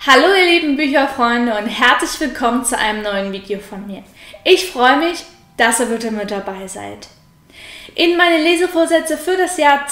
Hallo ihr lieben Bücherfreunde und herzlich willkommen zu einem neuen Video von mir. Ich freue mich, dass ihr wieder mit dabei seid. In meine Lesevorsätze für das Jahr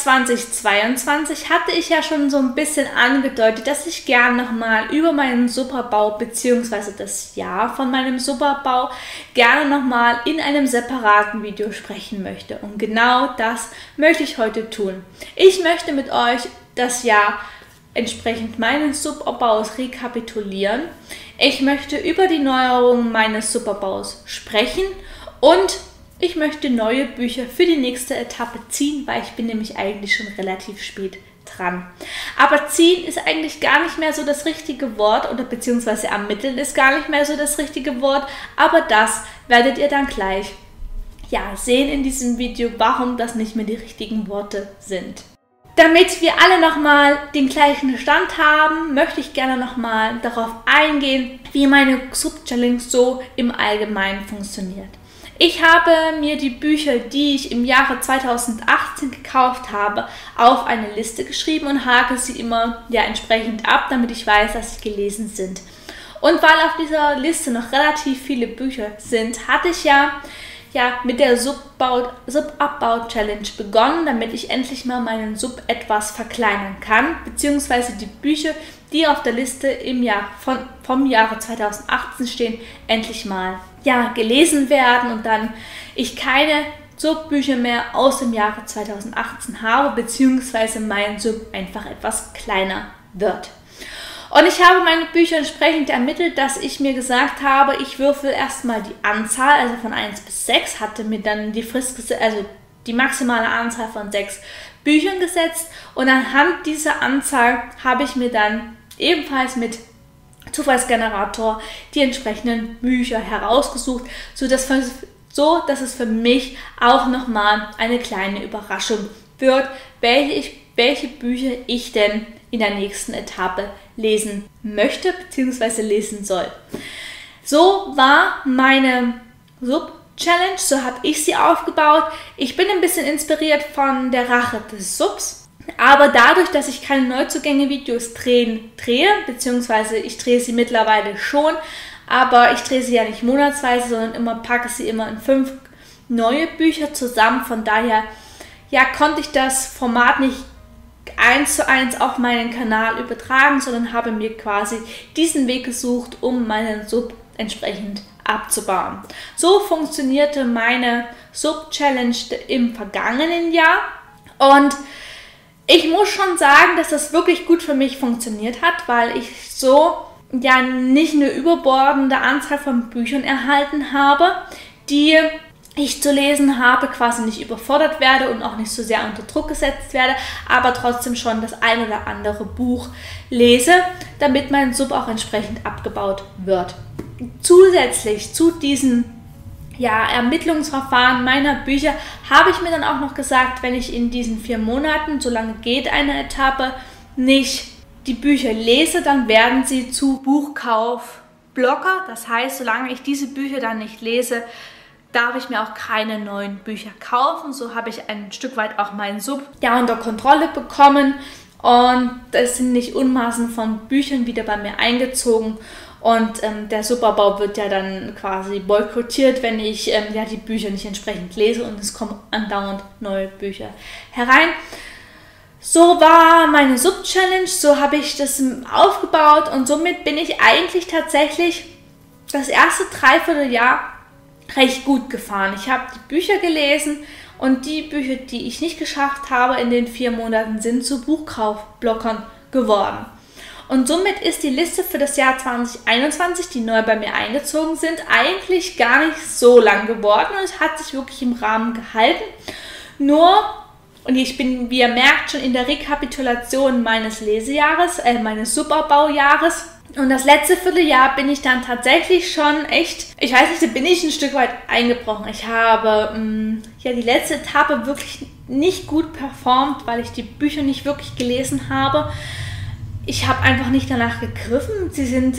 2022 hatte ich ja schon so ein bisschen angedeutet, dass ich gerne nochmal über meinen Superbau bzw. das Jahr von meinem Superbau gerne nochmal in einem separaten Video sprechen möchte. Und genau das möchte ich heute tun. Ich möchte mit euch das Jahr entsprechend meines Superbaus rekapitulieren. Ich möchte über die Neuerungen meines Superbaus sprechen und ich möchte neue Bücher für die nächste Etappe ziehen, weil ich bin nämlich eigentlich schon relativ spät dran. Aber ziehen ist eigentlich gar nicht mehr so das richtige Wort oder beziehungsweise ermitteln ist gar nicht mehr so das richtige Wort, aber das werdet ihr dann gleich sehen in diesem Video, warum das nicht mehr die richtigen Worte sind. Damit wir alle nochmal den gleichen Stand haben, möchte ich gerne nochmal darauf eingehen, wie meine Sub-Challenge so im Allgemeinen funktioniert. Ich habe mir die Bücher, die ich im Jahre 2018 gekauft habe, auf eine Liste geschrieben und hake sie immer entsprechend ab, damit ich weiß, dass sie gelesen sind. Und weil auf dieser Liste noch relativ viele Bücher sind, hatte ich mit der Sub-Abbau-Challenge begonnen, damit ich endlich mal meinen Sub etwas verkleinern kann, beziehungsweise die Bücher, die auf der Liste vom Jahre 2018 stehen, endlich mal gelesen werden und dann ich keine Subbücher mehr aus dem Jahre 2018 habe, beziehungsweise mein Sub einfach etwas kleiner wird. Und ich habe meine Bücher entsprechend ermittelt, dass ich mir gesagt habe, ich würfel erstmal die Anzahl, also von 1 bis 6, hatte mir dann die Frist gesetzt, also die maximale Anzahl von 6 Büchern gesetzt und anhand dieser Anzahl habe ich mir dann ebenfalls mit Zufallsgenerator die entsprechenden Bücher herausgesucht, so dass es für mich auch nochmal eine kleine Überraschung wird, welche Bücher ich denn in der nächsten Etappe lesen möchte bzw. lesen soll. So war meine Sub-Challenge, so habe ich sie aufgebaut. Ich bin ein bisschen inspiriert von der Rache des Subs, aber dadurch, dass ich keine Neuzugänge-Videos drehe, beziehungsweise ich drehe sie mittlerweile schon, aber ich drehe sie ja nicht monatsweise, sondern packe sie immer in 5 neue Bücher zusammen. Von daher konnte ich das Format nicht 1:1 auf meinen Kanal übertragen, sondern habe mir quasi diesen Weg gesucht, um meinen Sub entsprechend abzubauen. So funktionierte meine Sub-Challenge im vergangenen Jahr und ich muss schon sagen, dass das wirklich gut für mich funktioniert hat, weil ich so nicht eine überbordende Anzahl von Büchern erhalten habe, die ich zu lesen habe, quasi nicht überfordert werde und auch nicht so sehr unter Druck gesetzt werde, aber trotzdem schon das ein oder andere Buch lese, damit mein Sub auch entsprechend abgebaut wird. Zusätzlich zu diesem Ermittlungsverfahren meiner Bücher habe ich mir dann auch noch gesagt, wenn ich in diesen 4 Monaten, so lange geht eine Etappe, nicht die Bücher lese, dann werden sie zu Buchkaufblocker. Das heißt, solange ich diese Bücher dann nicht lese, darf ich mir auch keine neuen Bücher kaufen. So habe ich ein Stück weit auch meinen Sub unter Kontrolle bekommen und es sind nicht Unmaßen von Büchern wieder bei mir eingezogen und der Superbau wird dann quasi boykottiert, wenn ich die Bücher nicht entsprechend lese und es kommen andauernd neue Bücher herein. So war meine Sub-Challenge, so habe ich das aufgebaut und somit bin ich eigentlich tatsächlich das erste Dreivierteljahr recht gut gefahren. Ich habe die Bücher gelesen und die Bücher, die ich nicht geschafft habe in den 4 Monaten, sind zu Buchkaufblockern geworden. Und somit ist die Liste für das Jahr 2021, die neu bei mir eingezogen sind, eigentlich gar nicht so lang geworden und es hat sich wirklich im Rahmen gehalten. Und ich bin, wie ihr merkt, schon in der Rekapitulation meines Lesejahres, meines Superbaujahres. Und das letzte Vierteljahr bin ich dann tatsächlich schon echt, ich weiß nicht, da bin ich ein Stück weit eingebrochen. Ich habe die letzte Etappe wirklich nicht gut performt, weil ich die Bücher nicht wirklich gelesen habe. Ich habe einfach nicht danach gegriffen. Sie sind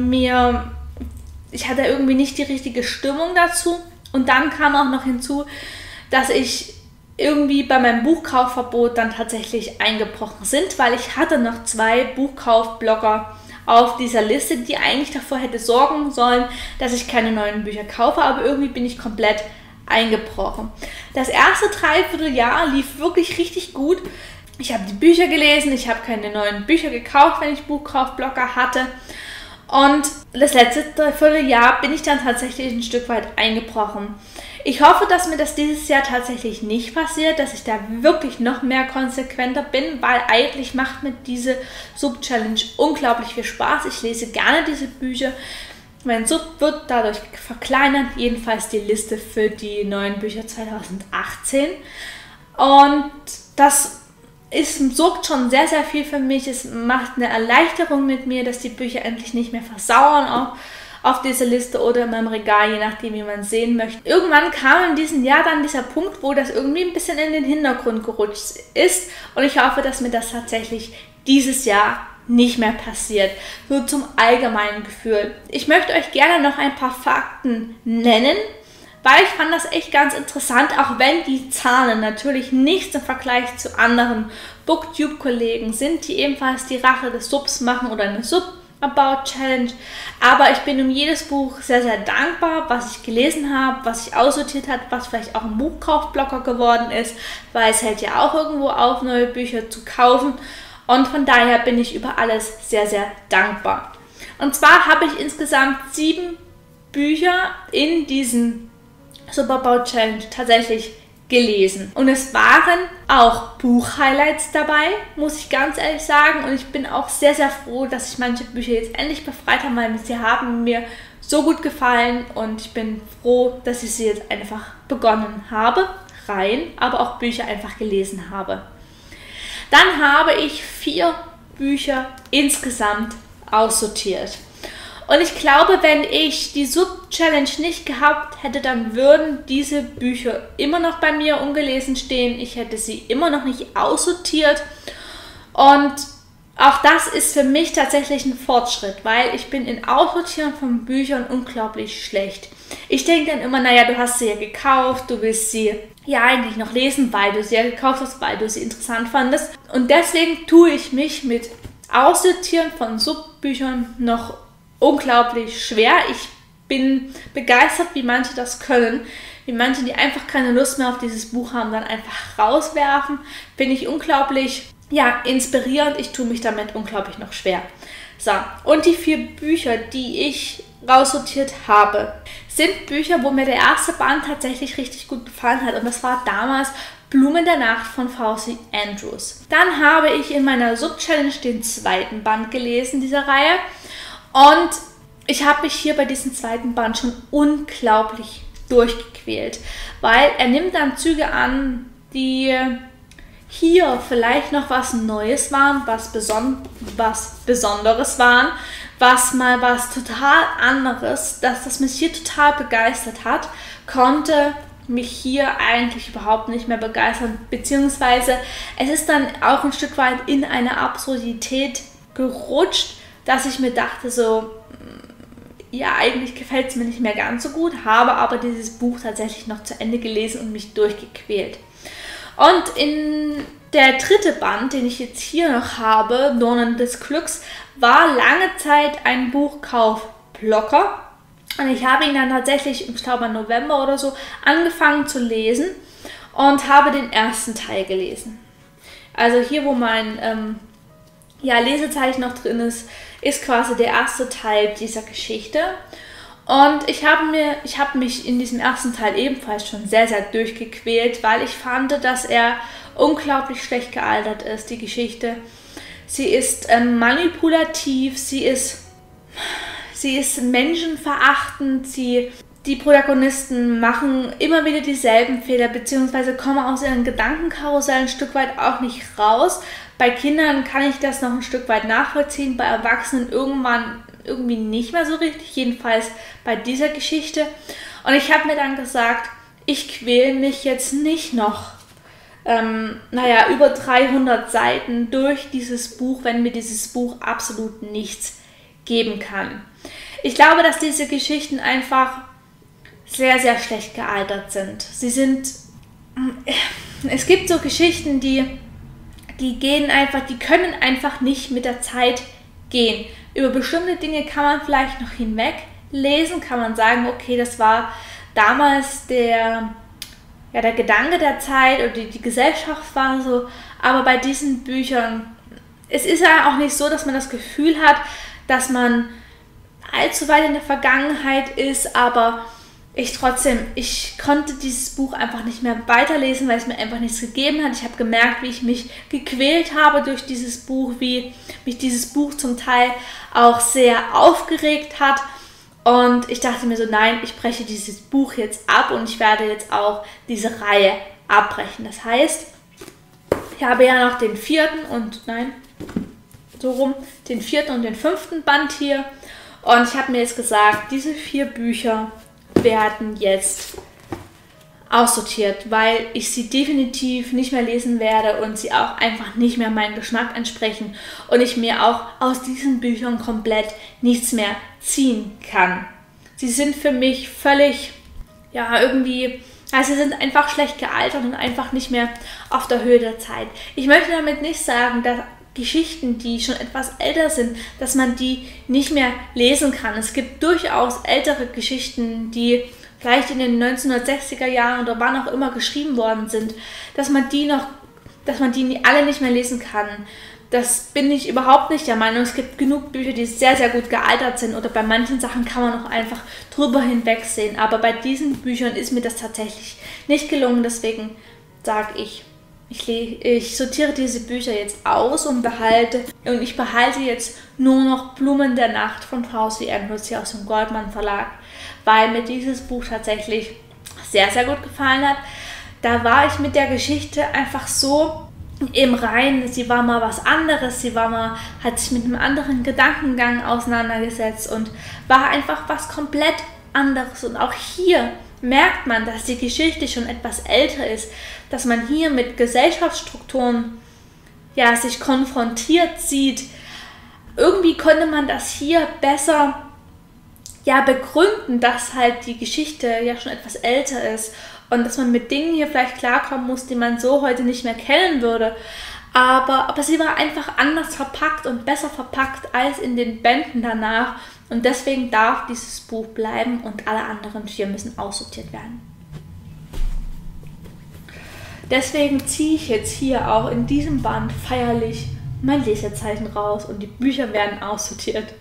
ich hatte irgendwie nicht die richtige Stimmung dazu. Und dann kam auch noch hinzu, dass ich irgendwie bei meinem Buchkaufverbot dann tatsächlich eingebrochen sind, weil ich hatte noch 2 Buchkaufblogger auf dieser Liste, die eigentlich davor hätte sorgen sollen, dass ich keine neuen Bücher kaufe, aber irgendwie bin ich komplett eingebrochen. Das erste Dreivierteljahr lief wirklich richtig gut. Ich habe die Bücher gelesen, ich habe keine neuen Bücher gekauft, wenn ich Buchkaufblocker hatte. Und das letzte Dreivierteljahr bin ich dann tatsächlich ein Stück weit eingebrochen. Ich hoffe, dass mir das dieses Jahr tatsächlich nicht passiert, dass ich da wirklich noch mehr konsequenter bin, weil eigentlich macht mir diese Sub-Challenge unglaublich viel Spaß. Ich lese gerne diese Bücher. Mein Sub wird dadurch verkleinert, jedenfalls die Liste für die neuen Bücher 2018. Und das sorgt schon sehr, sehr viel für mich. Es macht eine Erleichterung mit mir, dass die Bücher endlich nicht mehr versauern auf dieser Liste oder in meinem Regal, je nachdem, wie man es sehen möchte. Irgendwann kam in diesem Jahr dann dieser Punkt, wo das irgendwie ein bisschen in den Hintergrund gerutscht ist. Und ich hoffe, dass mir das tatsächlich dieses Jahr nicht mehr passiert. So zum allgemeinen Gefühl. Ich möchte euch gerne noch ein paar Fakten nennen, weil ich fand das echt ganz interessant, auch wenn die Zahlen natürlich nichts im Vergleich zu anderen Booktube-Kollegen sind, die ebenfalls die Rache des Subs machen oder eine Sub-About-Challenge. Aber ich bin um jedes Buch sehr, sehr dankbar, was ich gelesen habe, was sich aussortiert hat, was vielleicht auch ein Buchkaufblocker geworden ist, weil es hält ja auch irgendwo auf, neue Bücher zu kaufen. Und von daher bin ich über alles sehr, sehr dankbar. Und zwar habe ich insgesamt 7 Bücher in diesen Sub-About-Challenge tatsächlich gelesen. Und es waren auch Buch-Highlights dabei, muss ich ganz ehrlich sagen. Und ich bin auch sehr, sehr froh, dass ich manche Bücher jetzt endlich befreit habe, weil sie haben mir so gut gefallen. Und ich bin froh, dass ich sie jetzt einfach begonnen habe, aber auch Bücher einfach gelesen habe. Dann habe ich 4 Bücher insgesamt aussortiert. Und ich glaube, wenn ich die Sub-Challenge nicht gehabt hätte, dann würden diese Bücher immer noch bei mir ungelesen stehen. Ich hätte sie immer noch nicht aussortiert. Und auch das ist für mich tatsächlich ein Fortschritt, weil ich bin in Aussortieren von Büchern unglaublich schlecht. Ich denke dann immer, naja, du hast sie ja gekauft, du willst sie ja eigentlich noch lesen, weil du sie ja gekauft hast, weil du sie interessant fandest. Und deswegen tue ich mich mit Aussortieren von Subbüchern noch unglaublich schwer. Ich bin begeistert, wie manche das können. Wie manche, die einfach keine Lust mehr auf dieses Buch haben, dann einfach rauswerfen. Finde ich unglaublich, ja, inspirierend. Ich tue mich damit unglaublich noch schwer. So, und die 4 Bücher, die ich raussortiert habe, sind Bücher, wo mir der erste Band tatsächlich richtig gut gefallen hat. Und das war damals Blumen der Nacht von V.C. Andrews. Dann habe ich in meiner Sub-Challenge den 2. Band gelesen dieser Reihe. Und ich habe mich hier bei diesem 2. Band schon unglaublich durchgequält, weil er nimmt dann Züge an, die hier vielleicht noch was Neues waren, was Besonderes waren, was mal was total anderes, dass das mich hier total begeistert hat, konnte mich hier eigentlich überhaupt nicht mehr begeistern, beziehungsweise es ist dann auch ein Stück weit in eine Absurdität gerutscht, dass ich mir dachte so, ja, eigentlich gefällt es mir nicht mehr ganz so gut, habe aber dieses Buch tatsächlich noch zu Ende gelesen und mich durchgequält. Und in der 3. Band, den ich jetzt hier noch habe, Dornen des Glücks, war lange Zeit ein Buchkaufblocker. Und ich habe ihn dann tatsächlich, ich glaube im November oder so, angefangen zu lesen und habe den 1. Teil gelesen. Also hier, wo mein Lesezeichen noch drin ist, ist quasi der 1. Teil dieser Geschichte. Und ich habe mich in diesem 1. Teil ebenfalls schon sehr, sehr durchgequält, weil ich fand, dass er unglaublich schlecht gealtert ist, die Geschichte. Sie ist manipulativ, sie ist menschenverachtend, die Protagonisten machen immer wieder dieselben Fehler, beziehungsweise kommen aus ihren Gedankenkarussell ein Stück weit auch nicht raus. Bei Kindern kann ich das noch ein Stück weit nachvollziehen, bei Erwachsenen irgendwann irgendwie nicht mehr so richtig, jedenfalls bei dieser Geschichte. Und ich habe mir dann gesagt, ich quäle mich jetzt nicht noch über 300 Seiten durch dieses Buch, wenn mir dieses Buch absolut nichts geben kann. Ich glaube, dass diese Geschichten einfach sehr, sehr schlecht gealtert sind. Es gibt so Geschichten, die können einfach nicht mit der Zeit gehen. über bestimmte Dinge kann man vielleicht noch hinweg lesen, kann man sagen, okay, das war damals der Gedanke der Zeit oder die Gesellschaft war so, aber bei diesen Büchern, es ist ja auch nicht so, dass man das Gefühl hat, dass man allzu weit in der Vergangenheit ist, aber ich konnte dieses Buch einfach nicht mehr weiterlesen, weil es mir einfach nichts gegeben hat. Ich habe gemerkt, wie ich mich gequält habe durch dieses Buch, wie mich dieses Buch zum Teil auch sehr aufgeregt hat. Und ich dachte mir so, nein, ich breche dieses Buch jetzt ab und ich werde jetzt auch diese Reihe abbrechen. Das heißt, ich habe ja noch den vierten und den fünften Band hier. Und ich habe mir jetzt gesagt, diese 4 Bücher werden jetzt aussortiert, weil ich sie definitiv nicht mehr lesen werde und sie auch einfach nicht mehr meinem Geschmack entsprechen und ich mir auch aus diesen Büchern komplett nichts mehr ziehen kann. Sie sind für mich völlig, sie sind einfach schlecht gealtert und einfach nicht mehr auf der Höhe der Zeit. Ich möchte damit nicht sagen, dass Geschichten, die schon etwas älter sind, dass man die nicht mehr lesen kann. Es gibt durchaus ältere Geschichten, die vielleicht in den 1960er Jahren oder wann auch immer geschrieben worden sind, dass man die alle nicht mehr lesen kann. Das bin ich überhaupt nicht der Meinung. Es gibt genug Bücher, die sehr, sehr gut gealtert sind oder bei manchen Sachen kann man auch einfach drüber hinwegsehen. Aber bei diesen Büchern ist mir das tatsächlich nicht gelungen. Deswegen sage ich, ich sortiere diese Bücher jetzt aus und ich behalte jetzt nur noch Blumen der Nacht von Frau C. Andrews hier aus dem Goldmann Verlag, weil mir dieses Buch tatsächlich sehr, sehr gut gefallen hat. Da war ich mit der Geschichte einfach so im Reinen. Sie war mal was anderes, hat sich mit einem anderen Gedankengang auseinandergesetzt und war einfach was komplett anderes. Und auch hier merkt man, dass die Geschichte schon etwas älter ist, dass man hier mit Gesellschaftsstrukturen sich konfrontiert sieht. Irgendwie konnte man das hier besser begründen, dass halt die Geschichte ja schon etwas älter ist und dass man mit Dingen hier vielleicht klarkommen muss, die man so heute nicht mehr kennen würde. Aber sie war einfach anders verpackt und besser verpackt als in den Bänden danach. Und deswegen darf dieses Buch bleiben und alle anderen 4 müssen aussortiert werden. Deswegen ziehe ich jetzt hier auch in diesem Band feierlich mein Lesezeichen raus und die Bücher werden aussortiert.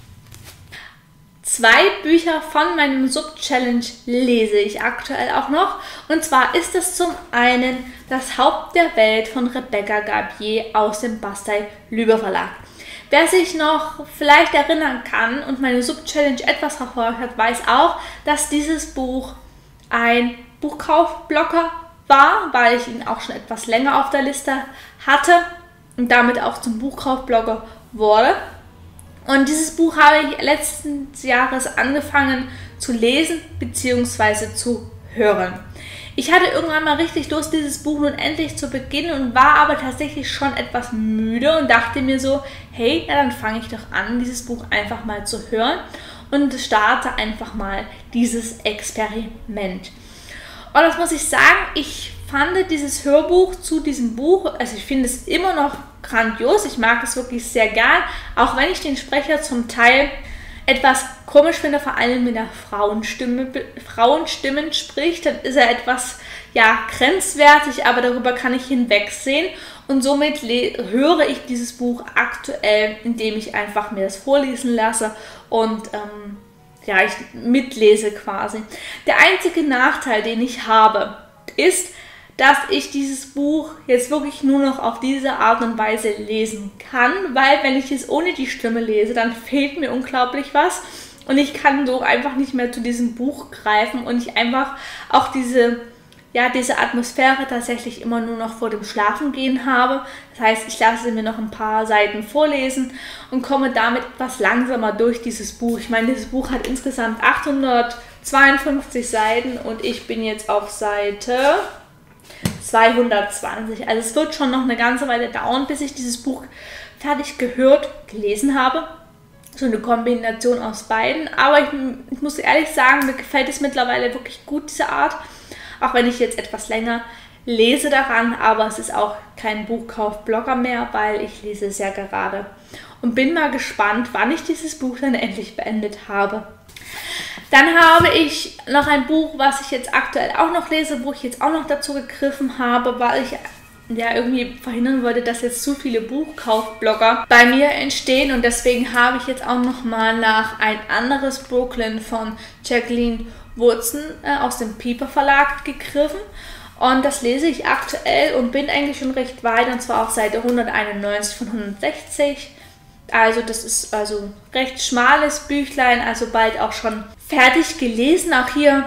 2 Bücher von meinem Sub-Challenge lese ich aktuell auch noch. Und zwar ist es zum einen Das Haupt der Welt von Rebecca Gabier aus dem Bastei-Lübbe Verlag. Wer sich noch vielleicht erinnern kann und meine Sub-Challenge etwas verfolgt hat, weiß auch, dass dieses Buch ein Buchkaufblocker war, weil ich ihn auch schon etwas länger auf der Liste hatte und damit auch zum Buchkaufblogger wurde. Und dieses Buch habe ich letzten Jahres angefangen zu lesen bzw. zu hören. Ich hatte irgendwann mal richtig Lust, dieses Buch nun endlich zu beginnen und war aber tatsächlich schon etwas müde und dachte mir so, hey, dann fange ich doch an, dieses Buch einfach mal zu hören und starte einfach mal dieses Experiment. Und das muss ich sagen, ich fand dieses Hörbuch zu diesem Buch, also ich finde es immer noch grandios, ich mag es wirklich sehr gern, auch wenn ich den Sprecher zum Teil etwas komisch finde, vor allem wenn er Frauenstimmen spricht, dann ist er etwas grenzwertig, aber darüber kann ich hinwegsehen und somit höre ich dieses Buch aktuell, indem ich einfach mir das vorlesen lasse und ich mitlese quasi. Der einzige Nachteil, den ich habe, ist, dass ich dieses Buch jetzt wirklich nur noch auf diese Art und Weise lesen kann, weil wenn ich es ohne die Stimme lese, dann fehlt mir unglaublich was und ich kann so einfach nicht mehr zu diesem Buch greifen und ich einfach auch diese Atmosphäre tatsächlich immer nur noch vor dem Schlafengehen habe. Das heißt, ich lasse mir noch ein paar Seiten vorlesen und komme damit etwas langsamer durch dieses Buch. Ich meine, dieses Buch hat insgesamt 852 Seiten und ich bin jetzt auf Seite 220. Also es wird schon noch eine ganze Weile dauern, bis ich dieses Buch fertig gelesen habe. So eine Kombination aus beiden. Aber ich muss ehrlich sagen, mir gefällt es mittlerweile wirklich gut, diese Art. Auch wenn ich jetzt etwas länger lese daran, aber es ist auch kein Buchkauf-Blogger mehr, weil ich lese es ja gerade und bin mal gespannt, wann ich dieses Buch dann endlich beendet habe. Dann habe ich noch ein Buch, was ich jetzt aktuell auch noch lese, wo ich jetzt auch noch dazu gegriffen habe, weil ich ja irgendwie verhindern wollte, dass jetzt zu viele Buchkaufblogger bei mir entstehen, und deswegen habe ich jetzt auch noch mal nach ein anderes Brooklyn von Jacqueline Woodson aus dem Piper Verlag gegriffen, und das lese ich aktuell und bin eigentlich schon recht weit, und zwar auf Seite 191 von 160. Also das ist also recht schmales Büchlein, also bald auch schon fertig gelesen. Auch hier,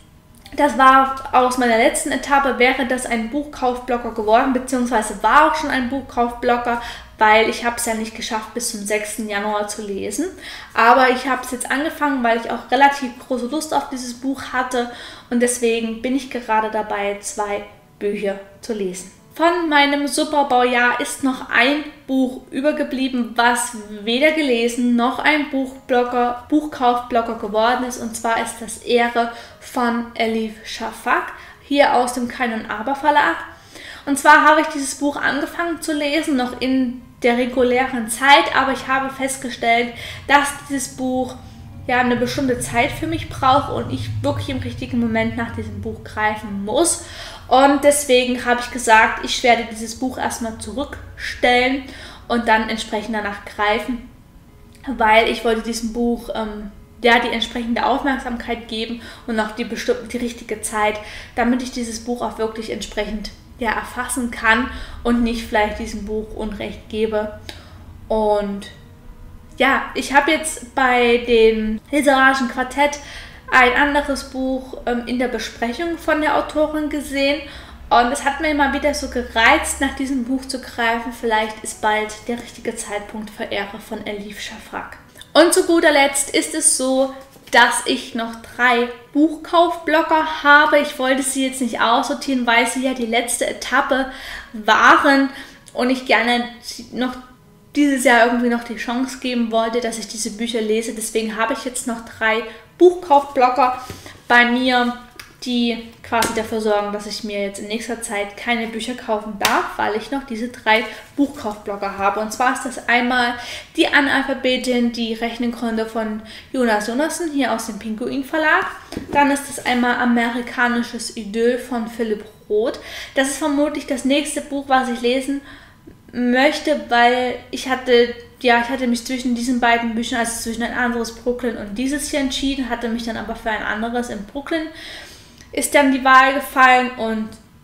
das war aus meiner letzten Etappe, wäre das ein Buchkaufblogger geworden, beziehungsweise war auch schon ein Buchkaufblogger, weil ich habe es ja nicht geschafft, bis zum 6. Januar zu lesen. Aber ich habe es jetzt angefangen, weil ich auch relativ große Lust auf dieses Buch hatte, und deswegen bin ich gerade dabei, 2 Bücher zu lesen. Von meinem Superbaujahr ist noch ein Buch übergeblieben, was weder gelesen noch ein Buchkaufblogger geworden ist. Und zwar ist das Ehre von Elif Shafak, hier aus dem Kein und Aber Verlag. Und zwar habe ich dieses Buch angefangen zu lesen, noch in der regulären Zeit, aber ich habe festgestellt, dass dieses Buch ja eine bestimmte Zeit für mich braucht und ich wirklich im richtigen Moment nach diesem Buch greifen muss. Und deswegen habe ich gesagt, ich werde dieses Buch erstmal zurückstellen und dann entsprechend danach greifen, weil ich wollte diesem Buch ja die entsprechende Aufmerksamkeit geben und auch die richtige Zeit, damit ich dieses Buch auch wirklich entsprechend ja erfassen kann und nicht vielleicht diesem Buch Unrecht gebe. Und ja, ich habe jetzt bei dem literarischen Quartett ein anderes Buch in der Besprechung von der Autorin gesehen, und es hat mir immer wieder so gereizt, nach diesem Buch zu greifen. Vielleicht ist bald der richtige Zeitpunkt für Ehre von Elif Shafak. Und zu guter Letzt ist es so, dass ich noch 3 Buchkaufblogger habe. Ich wollte sie jetzt nicht aussortieren, weil sie ja die letzte Etappe waren und ich gerne noch dieses Jahr irgendwie noch die Chance geben wollte, dass ich diese Bücher lese. Deswegen habe ich jetzt noch 3 Buchkaufblogger bei mir, die quasi dafür sorgen, dass ich mir jetzt in nächster Zeit keine Bücher kaufen darf, weil ich noch diese 3 Buchkaufblogger habe. Und zwar ist das einmal die Analphabetin, die rechnen konnte, von Jonas Jonasson, hier aus dem Pinguin Verlag. Dann ist das einmal Amerikanisches Idyll von Philipp Roth. Das ist vermutlich das nächste Buch, was ich lesen möchte, weil ich hatte mich zwischen diesen beiden Büchern, also zwischen ein anderes Brooklyn und dieses hier entschieden, hatte mich dann aber für ein anderes in Brooklyn ist dann die Wahl gefallen, und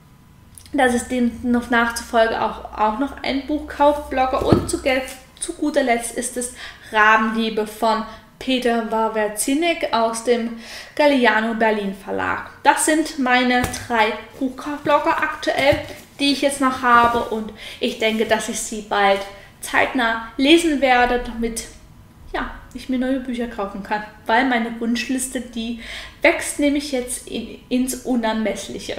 das ist dem noch nachzufolge auch noch ein Buchkaufblogger. Und zu guter Letzt ist es Rabenliebe von Peter Wawerzinek aus dem Galliano Berlin Verlag. Das sind meine 3 Buchkaufblogger aktuell, die ich jetzt noch habe, und ich denke, dass ich sie bald zeitnah lesen werde, damit ja, ich mir neue Bücher kaufen kann, weil meine Wunschliste, die wächst nämlich jetzt ins Unermessliche.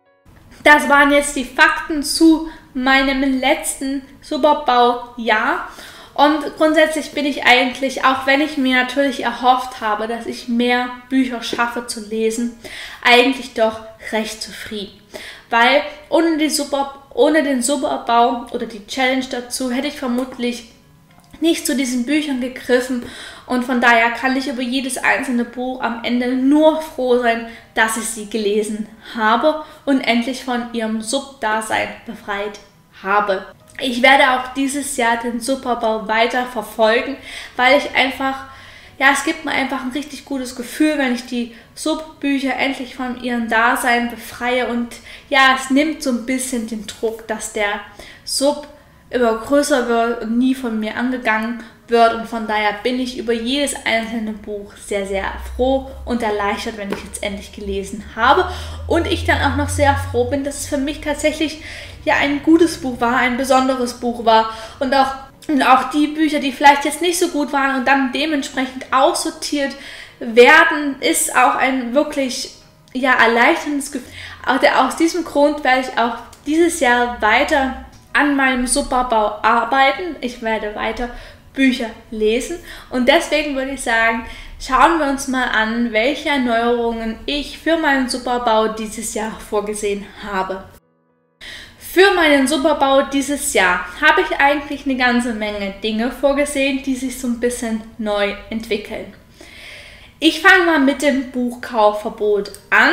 Das waren jetzt die Fakten zu meinem letzten Superbaujahr. Und grundsätzlich bin ich eigentlich, auch wenn ich mir natürlich erhofft habe, dass ich mehr Bücher schaffe zu lesen, eigentlich doch recht zufrieden. Weil ohne den Superbau oder die Challenge dazu hätte ich vermutlich nicht zu diesen Büchern gegriffen, und von daher kann ich über jedes einzelne Buch am Ende nur froh sein, dass ich sie gelesen habe und endlich von ihrem Sub-Dasein befreit habe. Ich werde auch dieses Jahr den Superbau weiter verfolgen, weil ich einfach, ja, es gibt mir einfach ein richtig gutes Gefühl, wenn ich die Sub-Bücher endlich von ihrem Dasein befreie, und ja, es nimmt so ein bisschen den Druck, dass der Sub immer größer wird und nie von mir angegangen wird, und von daher bin ich über jedes einzelne Buch sehr, sehr froh und erleichtert, wenn ich jetzt endlich gelesen habe, und ich dann auch noch sehr froh bin, dass es für mich tatsächlich ja ein gutes Buch war, ein besonderes Buch war, und auch die Bücher, die vielleicht jetzt nicht so gut waren und dann dementsprechend aussortiert werden, ist auch ein wirklich ja erleichterndes Gefühl. Aus diesem Grund werde ich auch dieses Jahr weiter an meinem Superbau arbeiten. Ich werde weiter Bücher lesen, und deswegen würde ich sagen, schauen wir uns mal an, welche Erneuerungen ich für meinen Superbau dieses Jahr vorgesehen habe. Für meinen Superbau dieses Jahr habe ich eigentlich eine ganze Menge Dinge vorgesehen, die sich so ein bisschen neu entwickeln. Ich fange mal mit dem Buchkaufverbot an,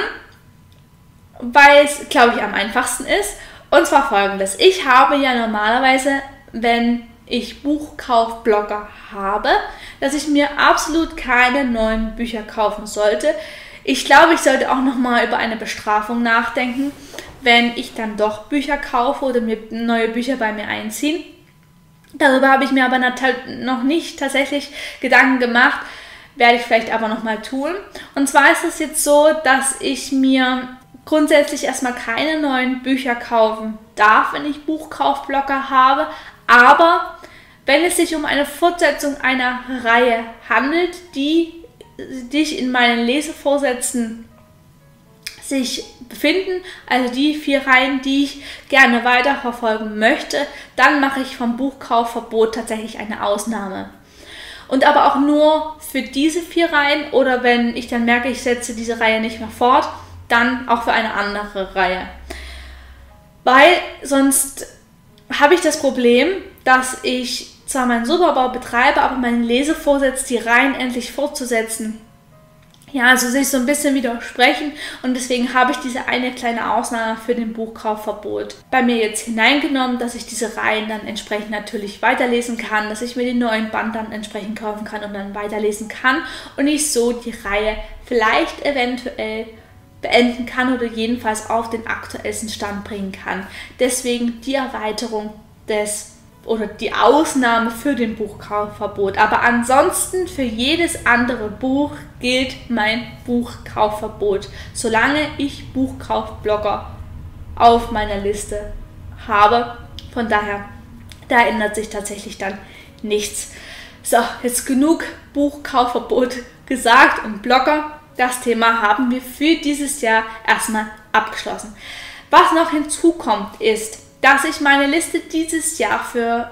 weil es, glaube ich, am einfachsten ist. Und zwar folgendes. Ich habe ja normalerweise, wenn ich Buchkaufblogger habe, dass ich mir absolut keine neuen Bücher kaufen sollte. Ich glaube, ich sollte auch nochmal über eine Bestrafung nachdenken, wenn ich dann doch Bücher kaufe oder mir neue Bücher bei mir einziehen. Darüber habe ich mir aber noch nicht tatsächlich Gedanken gemacht, werde ich vielleicht aber nochmal tun. Und zwar ist es jetzt so, dass ich mir grundsätzlich erstmal keine neuen Bücher kaufen darf, wenn ich Buchkaufblogger habe, aber wenn es sich um eine Fortsetzung einer Reihe handelt, die sich in meinen Lesevorsätzen sich befinden, also die 4 Reihen, die ich gerne weiterverfolgen möchte, dann mache ich vom Buchkaufverbot tatsächlich eine Ausnahme. Und aber auch nur für diese 4 Reihen oder wenn ich dann merke, ich setze diese Reihe nicht mehr fort, dann auch für eine andere Reihe. Weil sonst habe ich das Problem, dass ich zwar meinen Superbau betreibe, aber meinen Lesevorsatz, die Reihen endlich fortzusetzen, ja, also sich so ein bisschen widersprechen, und deswegen habe ich diese eine kleine Ausnahme für den Buchkaufverbot bei mir jetzt hineingenommen, dass ich diese Reihen dann entsprechend natürlich weiterlesen kann, dass ich mir den neuen Band dann entsprechend kaufen kann und dann weiterlesen kann und ich so die Reihe vielleicht eventuell beenden kann oder jedenfalls auf den aktuellsten Stand bringen kann. Deswegen die Erweiterung oder die Ausnahme für den Buchkaufverbot. Aber ansonsten für jedes andere Buch gilt mein Buchkaufverbot, solange ich Buchkaufblogger auf meiner Liste habe. Von daher, da ändert sich tatsächlich dann nichts. So, jetzt genug Buchkaufverbot gesagt und Blogger. Das Thema haben wir für dieses Jahr erstmal abgeschlossen. Was noch hinzukommt ist, dass ich meine Liste dieses Jahr für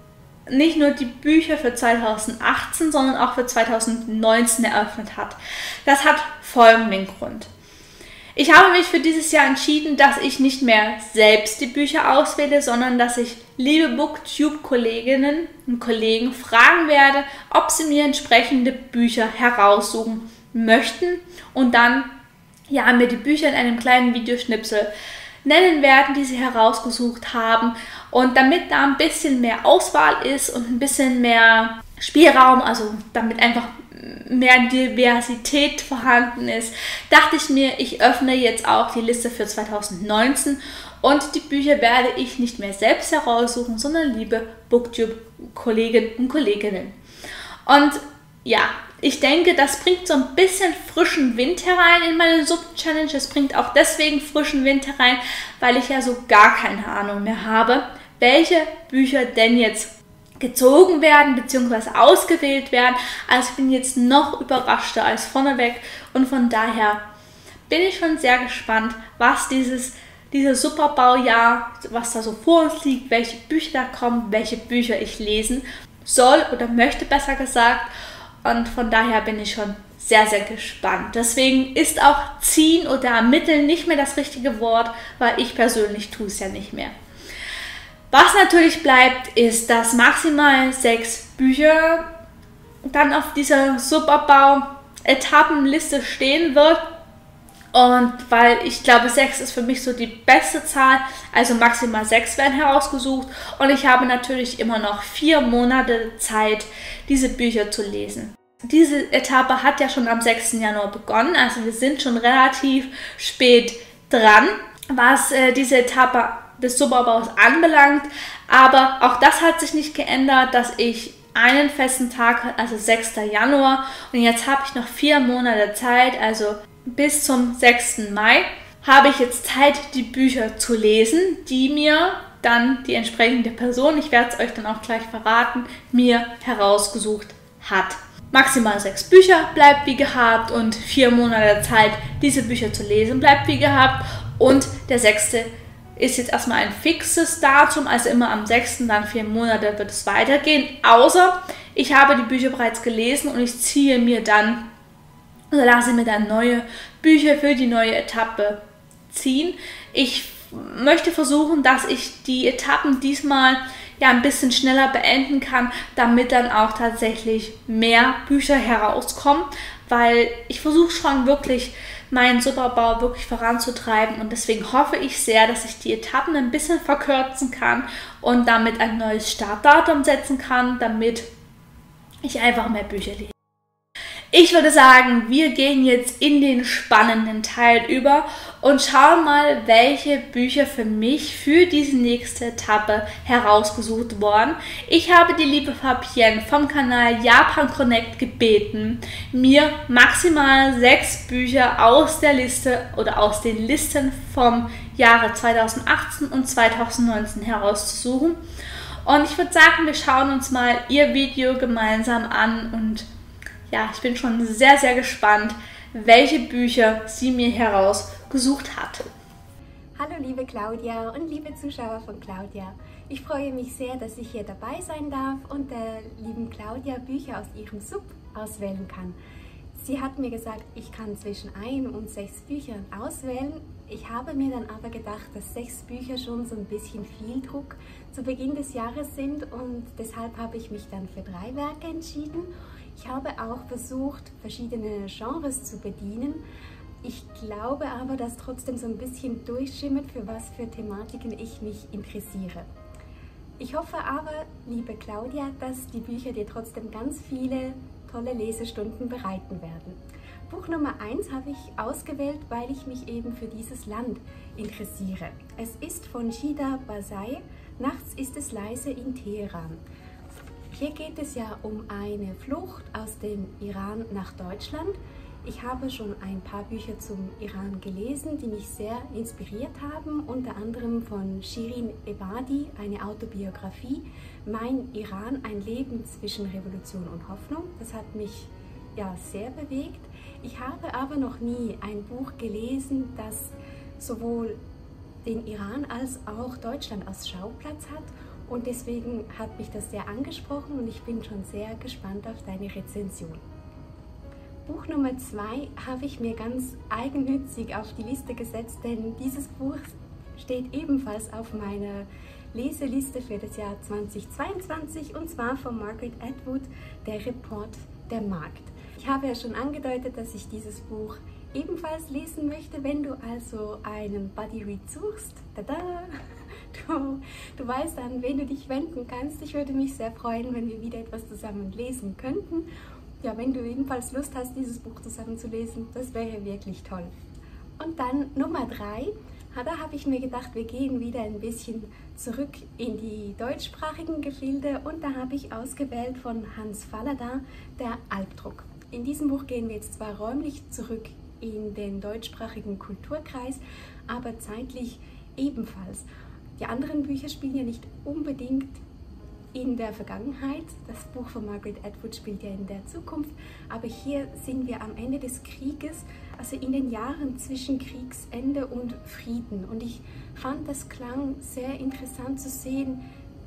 nicht nur die Bücher für 2018, sondern auch für 2019 eröffnet hat. Das hat folgenden Grund. Ich habe mich für dieses Jahr entschieden, dass ich nicht mehr selbst die Bücher auswähle, sondern dass ich liebe Booktube-Kolleginnen und Kollegen fragen werde, ob sie mir entsprechende Bücher heraussuchen möchten und dann ja, mir die Bücher in einem kleinen Videoschnipsel nennen werden, die sie herausgesucht haben. Und damit da ein bisschen mehr Auswahl ist und ein bisschen mehr Spielraum, also damit einfach mehr Diversität vorhanden ist, dachte ich mir, ich öffne jetzt auch die Liste für 2019 und die Bücher werde ich nicht mehr selbst heraussuchen, sondern liebe Booktube-Kollegen und Kolleginnen. Und ja, ich denke, das bringt so ein bisschen frischen Wind herein in meine Sub-Challenge. Es bringt auch deswegen frischen Wind herein, weil ich ja so gar keine Ahnung mehr habe, welche Bücher denn jetzt gezogen werden bzw. ausgewählt werden. Also ich bin jetzt noch überraschter als vorneweg und von daher bin ich schon sehr gespannt, was dieses Superbaujahr, was da so vor uns liegt, welche Bücher da kommen, welche Bücher ich lesen soll oder möchte, besser gesagt. Und von daher bin ich schon sehr, sehr gespannt. Deswegen ist auch ziehen oder ermitteln nicht mehr das richtige Wort, weil ich persönlich tue es ja nicht mehr. Was natürlich bleibt, ist, dass maximal 6 Bücher dann auf dieser Subabbau-Etappenliste stehen wird. Und weil ich glaube, 6 ist für mich so die beste Zahl, also maximal 6 werden herausgesucht. Und ich habe natürlich immer noch 4 Monate Zeit, diese Bücher zu lesen. Diese Etappe hat ja schon am 6. Januar begonnen, also wir sind schon relativ spät dran, was diese Etappe des Subabbaus anbelangt. Aber auch das hat sich nicht geändert, dass ich einen festen Tag, also 6. Januar, und jetzt habe ich noch 4 Monate Zeit, also bis zum 6. Mai, habe ich jetzt Zeit, die Bücher zu lesen, die mir dann die entsprechende Person, ich werde es euch dann auch gleich verraten, mir herausgesucht hat. Maximal 6 Bücher bleibt wie gehabt und 4 Monate Zeit, diese Bücher zu lesen, bleibt wie gehabt. Und der 6. ist jetzt erstmal ein fixes Datum, also immer am 6. dann 4 Monate wird es weitergehen. Außer ich habe die Bücher bereits gelesen und ich ziehe mir dann oder lasse mir dann neue Bücher für die neue Etappe ziehen. Ich möchte versuchen, dass ich die Etappen diesmal ja ein bisschen schneller beenden kann, damit dann auch tatsächlich mehr Bücher herauskommen, weil ich versuche schon wirklich meinen Superbau wirklich voranzutreiben und deswegen hoffe ich sehr, dass ich die Etappen ein bisschen verkürzen kann und damit ein neues Startdatum setzen kann, damit ich einfach mehr Bücher lese. Ich würde sagen, wir gehen jetzt in den spannenden Teil über und schauen mal, welche Bücher für mich für diese nächste Etappe herausgesucht wurden. Ich habe die liebe Fabienne vom Kanal Japan Connect gebeten, mir maximal 6 Bücher aus der Liste oder aus den Listen vom Jahre 2018 und 2019 herauszusuchen. Und ich würde sagen, wir schauen uns mal ihr Video gemeinsam an und ja, ich bin schon sehr, sehr gespannt, welche Bücher sie mir herausgesucht hat. Hallo liebe Claudia und liebe Zuschauer von Claudia. Ich freue mich sehr, dass ich hier dabei sein darf und der lieben Claudia Bücher aus ihrem Sub auswählen kann. Sie hat mir gesagt, ich kann zwischen 1 und 6 Büchern auswählen. Ich habe mir dann aber gedacht, dass 6 Bücher schon so ein bisschen viel Druck zu Beginn des Jahres sind und deshalb habe ich mich dann für 3 Werke entschieden. Ich habe auch versucht, verschiedene Genres zu bedienen. Ich glaube aber, dass trotzdem so ein bisschen durchschimmert, für was für Thematiken ich mich interessiere. Ich hoffe aber, liebe Claudia, dass die Bücher dir trotzdem ganz viele tolle Lesestunden bereiten werden. Buch Nummer 1 habe ich ausgewählt, weil ich mich eben für dieses Land interessiere. Es ist von Shida Basai, Nachts ist es leise in Teheran. Hier geht es ja um eine Flucht aus dem Iran nach Deutschland. Ich habe schon ein paar Bücher zum Iran gelesen, die mich sehr inspiriert haben, unter anderem von Shirin Ebadi, eine Autobiografie, Mein Iran, ein Leben zwischen Revolution und Hoffnung. Das hat mich ja sehr bewegt. Ich habe aber noch nie ein Buch gelesen, das sowohl den Iran als auch Deutschland als Schauplatz hat. Und deswegen hat mich das sehr angesprochen und ich bin schon sehr gespannt auf deine Rezension. Buch Nummer 2 habe ich mir ganz eigennützig auf die Liste gesetzt, denn dieses Buch steht ebenfalls auf meiner Leseliste für das Jahr 2022 und zwar von Margaret Atwood, Der Report der Magd. Ich habe ja schon angedeutet, dass ich dieses Buch ebenfalls lesen möchte. Wenn du also einen Buddy Read suchst, tada, du weißt, an wen du dich wenden kannst. Ich würde mich sehr freuen, wenn wir wieder etwas zusammen lesen könnten. Ja, wenn du ebenfalls Lust hast, dieses Buch zusammen zu lesen, das wäre wirklich toll. Und dann Nummer 3, da habe ich mir gedacht, wir gehen wieder ein bisschen zurück in die deutschsprachigen Gefilde und da habe ich ausgewählt von Hans Fallada, Der Albdruck. In diesem Buch gehen wir jetzt zwar räumlich zurück in den deutschsprachigen Kulturkreis, aber zeitlich ebenfalls. Die anderen Bücher spielen ja nicht unbedingt in der Vergangenheit. Das Buch von Margaret Atwood spielt ja in der Zukunft, aber hier sind wir am Ende des Krieges, also in den Jahren zwischen Kriegsende und Frieden. Und ich fand, das klang sehr interessant zu sehen,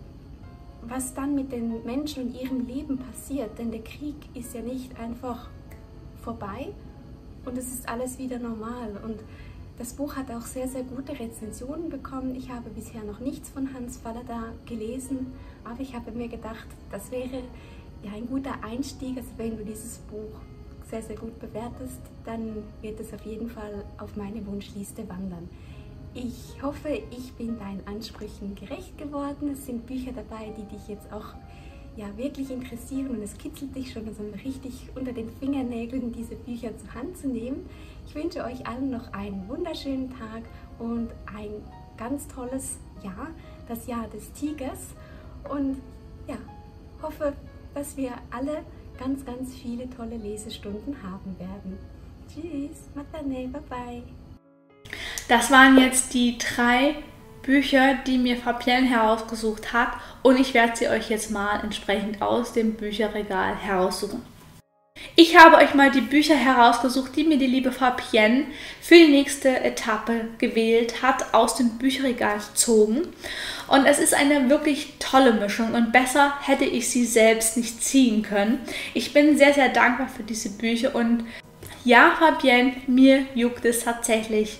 was dann mit den Menschen und ihrem Leben passiert. Denn der Krieg ist ja nicht einfach vorbei und es ist alles wieder normal. Und das Buch hat auch sehr, sehr gute Rezensionen bekommen. Ich habe bisher noch nichts von Hans Fallada gelesen, aber ich habe mir gedacht, das wäre ja ein guter Einstieg. Also wenn du dieses Buch sehr, sehr gut bewertest, dann wird es auf jeden Fall auf meine Wunschliste wandern. Ich hoffe, ich bin deinen Ansprüchen gerecht geworden. Es sind Bücher dabei, die dich jetzt auch ja, wirklich interessieren und es kitzelt dich schon so richtig unter den Fingernägeln, diese Bücher zur Hand zu nehmen. Ich wünsche euch allen noch einen wunderschönen Tag und ein ganz tolles Jahr, das Jahr des Tigers. Und ja, hoffe, dass wir alle ganz, ganz viele tolle Lesestunden haben werden. Tschüss, matane, bye bye. Das waren jetzt die 3 Bücher, die mir Fabienne herausgesucht hat und ich werde sie euch jetzt mal entsprechend aus dem Bücherregal heraussuchen. Ich habe euch mal die Bücher herausgesucht, die mir die liebe Fabienne für die nächste Etappe gewählt hat, aus dem Bücherregal gezogen. Und es ist eine wirklich tolle Mischung und besser hätte ich sie selbst nicht ziehen können. Ich bin sehr, sehr dankbar für diese Bücher und ja, Fabienne, mir juckt es tatsächlich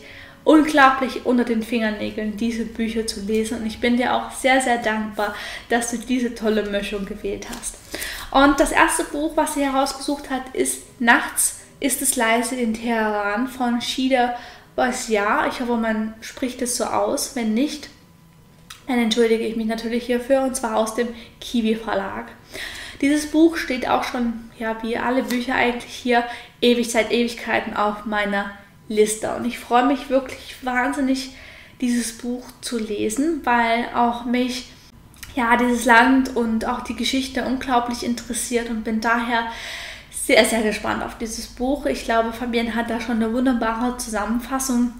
unglaublich unter den Fingernägeln, diese Bücher zu lesen. Und ich bin dir auch sehr, sehr dankbar, dass du diese tolle Mischung gewählt hast. Und das erste Buch, was sie herausgesucht hat, ist Nachts ist es leise in Teheran von Shida Basiar. Ich hoffe, man spricht es so aus. Wenn nicht, dann entschuldige ich mich natürlich hierfür, und zwar aus dem Kiwi Verlag. Dieses Buch steht auch schon, ja, wie alle Bücher eigentlich hier, seit Ewigkeiten auf meiner Liste. Und ich freue mich wirklich wahnsinnig, dieses Buch zu lesen, weil auch mich, ja, dieses Land und auch die Geschichte unglaublich interessiert und bin daher sehr, sehr gespannt auf dieses Buch. Ich glaube, Fabienne hat da schon eine wunderbare Zusammenfassung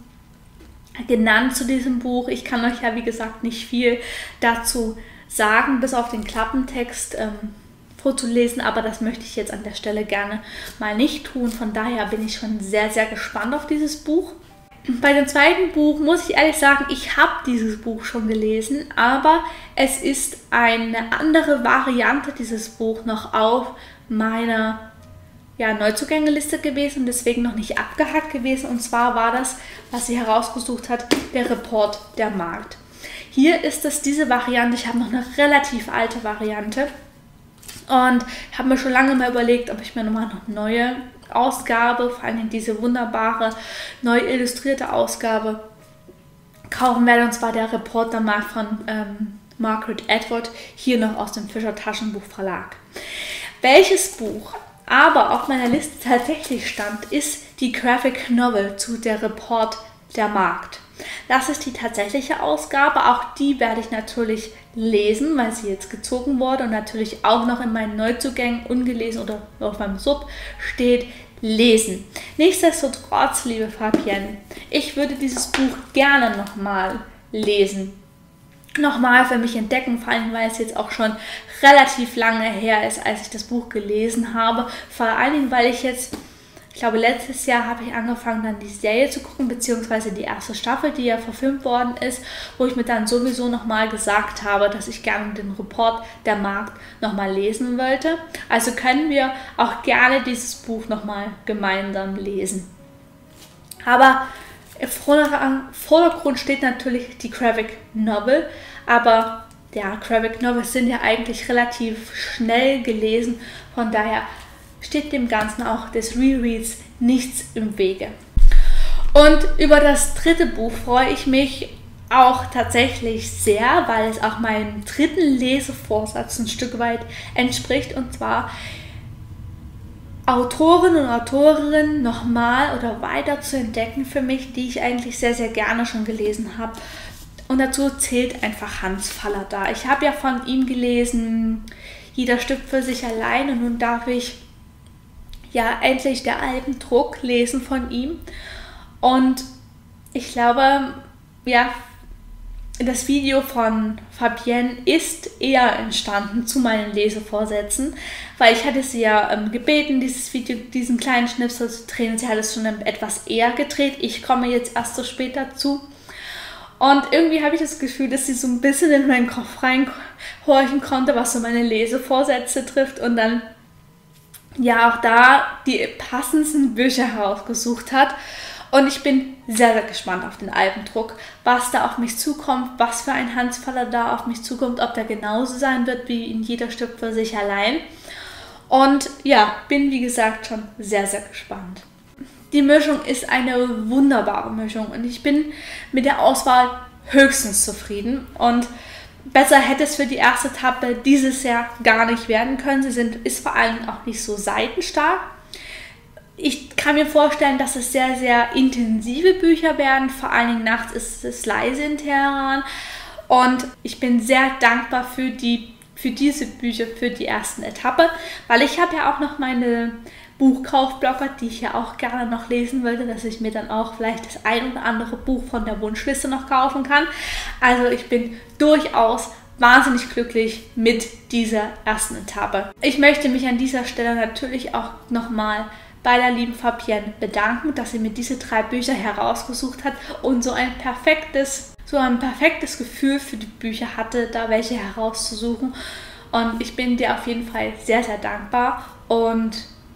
genannt zu diesem Buch. Ich kann euch ja, wie gesagt, nicht viel dazu sagen, bis auf den Klappentext vorzulesen, aber das möchte ich jetzt an der Stelle gerne mal nicht tun. Von daher bin ich schon sehr, sehr gespannt auf dieses Buch. Bei dem zweiten Buch muss ich ehrlich sagen, ich habe dieses Buch schon gelesen, aber es ist eine andere Variante dieses Buch noch auf meiner Neuzugängeliste gewesen und deswegen noch nicht abgehakt gewesen. Und zwar war das, was sie herausgesucht hat, der Report der Markt. Hier ist es diese Variante. Ich habe noch eine relativ alte Variante und habe mir schon lange mal überlegt, ob ich mir nochmal eine neue Ausgabe, vor allem diese wunderbare, neu illustrierte Ausgabe kaufen werde. Und zwar der Report der Markt von Margaret Atwood, hier noch aus dem Fischer Taschenbuchverlag. Welches Buch aber auf meiner Liste tatsächlich stand, ist die Graphic Novel zu der Report der Markt. Das ist die tatsächliche Ausgabe, auch die werde ich natürlich lesen, weil sie jetzt gezogen wurde und natürlich auch noch in meinen Neuzugängen ungelesen oder auf meinem Sub steht, lesen. Nichtsdestotrotz, liebe Fabienne, ich würde dieses Buch gerne nochmal lesen. Nochmal für mich entdecken, vor allem weil es jetzt auch schon relativ lange her ist, als ich das Buch gelesen habe. Vor allen Dingen, weil ich jetzt, ich glaube letztes Jahr habe ich angefangen dann die Serie zu gucken, beziehungsweise die erste Staffel, die ja verfilmt worden ist, wo ich mir dann sowieso nochmal gesagt habe, dass ich gerne den Report der Markt nochmal lesen wollte. Also können wir auch gerne dieses Buch nochmal gemeinsam lesen. Aber im Vordergrund steht natürlich die Graphic Novel, aber ja, Graphic Novels sind ja eigentlich relativ schnell gelesen, von daher steht dem Ganzen auch des Rereads nichts im Wege. Und über das dritte Buch freue ich mich auch tatsächlich sehr, weil es auch meinem dritten Lesevorsatz ein Stück weit entspricht, und zwar Autoren und Autorinnen nochmal oder weiter zu entdecken für mich, die ich eigentlich sehr, sehr gerne schon gelesen habe. Und dazu zählt einfach Hans Fallada. Ich habe ja von ihm gelesen, Jeder Stück für sich allein, und nun darf ich ja endlich der Albendruck lesen von ihm. Und ich glaube, ja, das Video von Fabienne ist eher entstanden zu meinen Lesevorsätzen, weil ich hatte sie ja gebeten, dieses Video, diesen kleinen Schnipsel zu drehen. Sie hat es schon etwas eher gedreht. Ich komme jetzt erst so spät dazu. Und irgendwie habe ich das Gefühl, dass sie so ein bisschen in meinen Kopf reinhorchen konnte, was so meine Lesevorsätze trifft, und dann ja auch da die passendsten Bücher herausgesucht hat. Und ich bin sehr, sehr gespannt auf den Albendruck, was da auf mich zukommt, was für ein Hans Fallada auf mich zukommt, ob der genauso sein wird wie in Jeder Stück für sich allein. Und ja, bin wie gesagt schon sehr, sehr gespannt. Die Mischung ist eine wunderbare Mischung und ich bin mit der Auswahl höchstens zufrieden. Und besser hätte es für die erste Etappe dieses Jahr gar nicht werden können. Sie ist vor allem auch nicht so seitenstark. Ich kann mir vorstellen, dass es sehr, sehr intensive Bücher werden. Vor allen Dingen nachts ist es leise in Teheran. Und ich bin sehr dankbar für diese Bücher, für die ersten Etappe, weil ich habe ja auch noch meine Buchkaufblogger, die ich ja auch gerne noch lesen wollte, dass ich mir dann auch vielleicht das ein oder andere Buch von der Wunschliste noch kaufen kann. Also ich bin durchaus wahnsinnig glücklich mit dieser ersten Etappe. Ich möchte mich an dieser Stelle natürlich auch nochmal bei der lieben Fabienne bedanken, dass sie mir diese 3 Bücher herausgesucht hat und so ein perfektes Gefühl für die Bücher hatte, da welche herauszusuchen. Und ich bin dir auf jeden Fall sehr, sehr dankbar. Und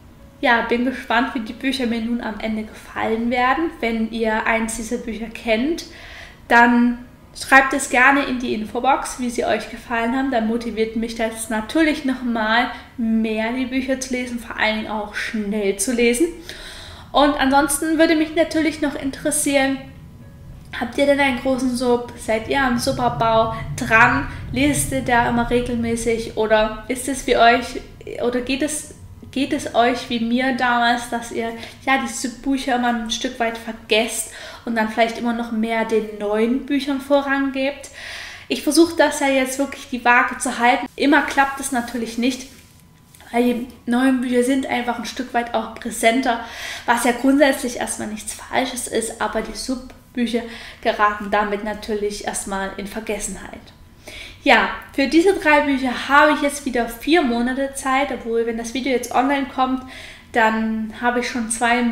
ja, bin gespannt, wie die Bücher mir nun am Ende gefallen werden. Wenn ihr eins dieser Bücher kennt, dann schreibt es gerne in die Infobox, wie sie euch gefallen haben. Dann motiviert mich das natürlich nochmal mehr, die Bücher zu lesen, vor allen Dingen auch schnell zu lesen. Und ansonsten würde mich natürlich noch interessieren, habt ihr denn einen großen Sub? Seid ihr am Subabbau dran? Lest ihr da immer regelmäßig? Oder ist es wie euch, oder geht es euch wie mir damals, dass ihr ja diese Bücher immer ein Stück weit vergesst und dann vielleicht immer noch mehr den neuen Büchern Vorrang gebt? Ich versuche das ja jetzt wirklich die Waage zu halten. Immer klappt es natürlich nicht, weil die neuen Bücher sind einfach ein Stück weit auch präsenter, was ja grundsätzlich erstmal nichts Falsches ist, aber die Subbücher geraten damit natürlich erstmal in Vergessenheit. Ja, für diese 3 Bücher habe ich jetzt wieder 4 Monate Zeit, obwohl, wenn das Video jetzt online kommt, dann habe ich schon 2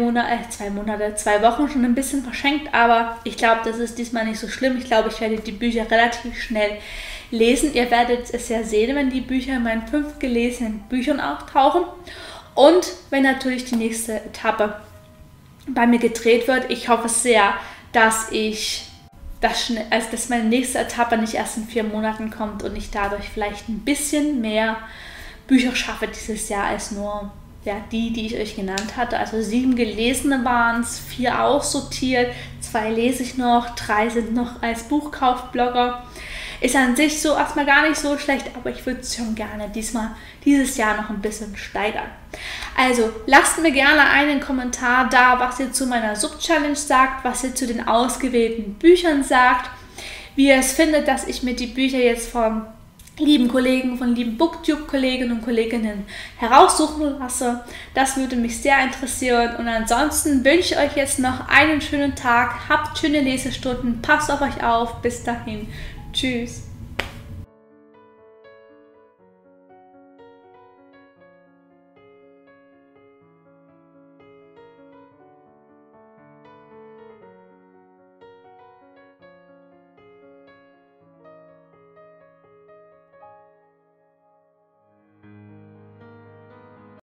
Wochen schon ein bisschen verschenkt, aber ich glaube, das ist diesmal nicht so schlimm. Ich glaube, ich werde die Bücher relativ schnell lesen. Ihr werdet es ja sehen, wenn die Bücher in meinen 5 gelesenen Büchern auftauchen und wenn natürlich die nächste Etappe bei mir gedreht wird. Ich hoffe sehr, dass meine nächste Etappe nicht erst in 4 Monaten kommt und ich dadurch vielleicht ein bisschen mehr Bücher schaffe dieses Jahr als nur die ich euch genannt hatte. Also 7 gelesene waren es, 4 aussortiert, 2 lese ich noch, 3 sind noch als Buchkaufblogger. Ist an sich so erstmal gar nicht so schlecht, aber ich würde es schon gerne dieses Jahr noch ein bisschen steigern. Also lasst mir gerne einen Kommentar da, was ihr zu meiner Sub-Challenge sagt, was ihr zu den ausgewählten Büchern sagt, wie ihr es findet, dass ich mir die Bücher jetzt von lieben Kollegen, von lieben Booktube-Kolleginnen und Kolleginnen heraussuchen lasse. Das würde mich sehr interessieren und ansonsten wünsche ich euch jetzt noch einen schönen Tag, habt schöne Lesestunden, passt auf euch auf, bis dahin. Tschüss.